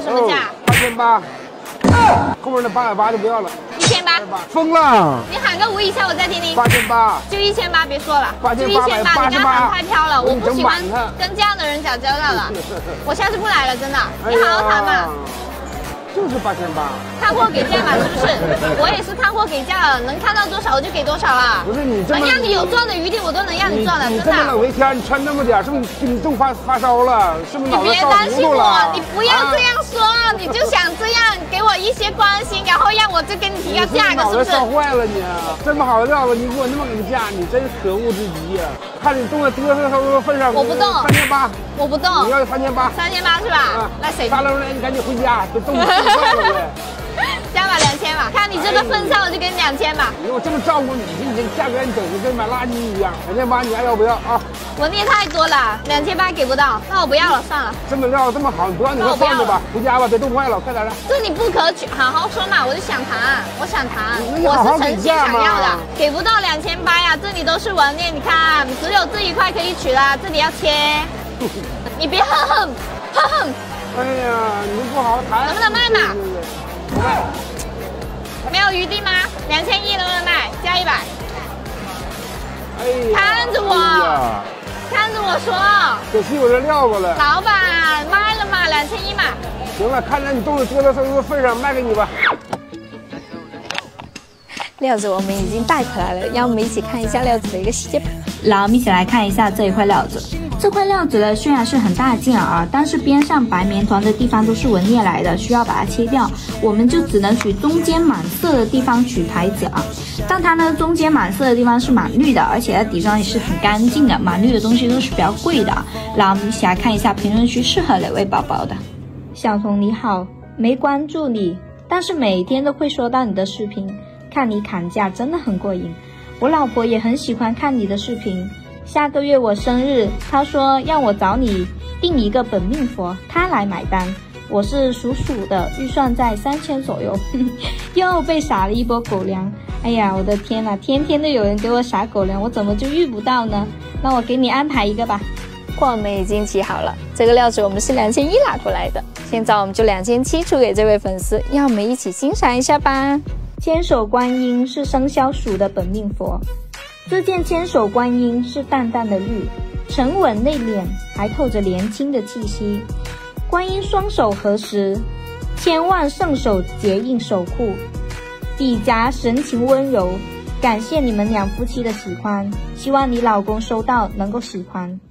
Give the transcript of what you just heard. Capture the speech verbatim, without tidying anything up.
什么价？ 八千八，后面的八百八就不要了。 一千八， 疯了！ 你喊个五以下，我再听听。 八千八， 就一千八，别说了。 八千八百八十你刚喊太飘了，我不喜欢跟这样的人打交道了。我下次不来了，真的。你好好谈嘛。 就是八千八， 看货给价嘛，是不是？我也是看货给价了，能看到多少我就给多少了。 不是你这么， 能让你有赚的余地，我都能让你赚的，真的。 你这么冷为天，你穿这么点，是不是你中发发烧了？是不是脑袋烧糊涂了？ 你不要这样说，你就想这样给我一些关心，然后让我再跟你提高价格，是不是？ 脑袋烧坏了你，这么好的料子，你给我那么个价，你真可恶至极呀！看你动在嘚瑟嗖的份上， 我不动， 三千八， 我不动， 你要三千八， 三千八是吧？那谁？ 大溜来，你赶紧回家，都冻死了呗。 加吧，两千吧，看你这个份上，我就给你两千吧。 我这么照顾你，你这价格你整的跟买垃圾一样。两千八你还要不要啊？ 我那太多了，两千八给不到，那我不要了，算了。 这么料这么好，你不要你就放着吧，回家吧，别冻坏了，快点的。 这你不可取，好好说嘛，我就想谈，我想谈，我是诚心想要的，给不到两千八呀，这里都是纹面，你看，只有这一块可以取了，这里要切，你别哼哼，哼哼。 哎呀，你不好好谈， 能不能卖嘛？ 不卖。 没有余地吗？两千一能不能卖？加一百。 哎呀， 看着我，哎、看着我说。 可惜我这料子了。 老板，卖了嘛，两千一嘛。 行了，看在你冻得嘚瑟嗖的份上，卖给你吧。 料子我们已经带回来了，让我们一起看一下料子的一个细节。 来，我们一起来看一下这一块料子。这块料子呢，虽然是很大件啊，但是边上白棉团的地方都是纹裂来的，需要把它切掉。我们就只能取中间满色的地方取牌子啊。但它呢，中间满色的地方是满绿的，而且在底妆也是很干净的。满绿的东西都是比较贵的。来，我们一起来看一下评论区适合哪位宝宝的。小童你好，没关注你，但是每天都会收到你的视频，看你砍价真的很过瘾。我老婆也很喜欢看你的视频。下个月我生日，她说让我找你订一个本命佛，她来买单。我是属鼠的，预算在三千左右。又被撒了一波狗粮。哎呀，我的天呐，天天都有人给我撒狗粮，我怎么就遇不到呢？那我给你安排一个吧。 货我们已经集好了，这个料子我们是两千一拿过来的，现在我们就两千七出给这位粉丝，让我们一起欣赏一下吧。 千手观音是生肖鼠的本命佛。这件千手观音是淡淡的绿，沉稳内敛，还透着年轻的气息。观音双手合十，千万圣手结印守护，底颊神情温柔。感谢你们两夫妻的喜欢，希望你老公收到能够喜欢。